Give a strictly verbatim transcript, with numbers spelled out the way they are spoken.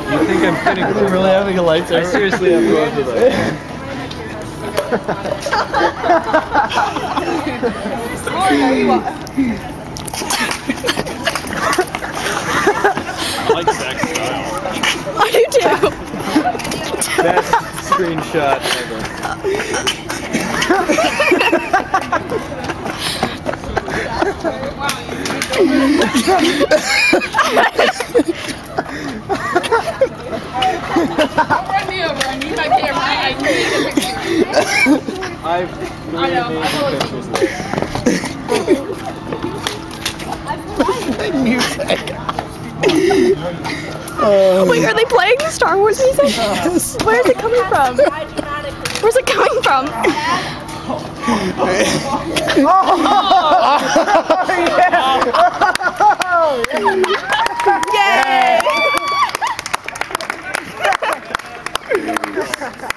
You think I'm kidding? Are you really having a lightsaber? I seriously have both of them. I like Zach's style. I do too. Best screenshot ever. Don't run me over. I need my camera. I need a picture. I've I know. Music. Wait, are they playing Star Wars music? Yes. Where is it coming from? Where's it coming from? Oh, yeah. Yay!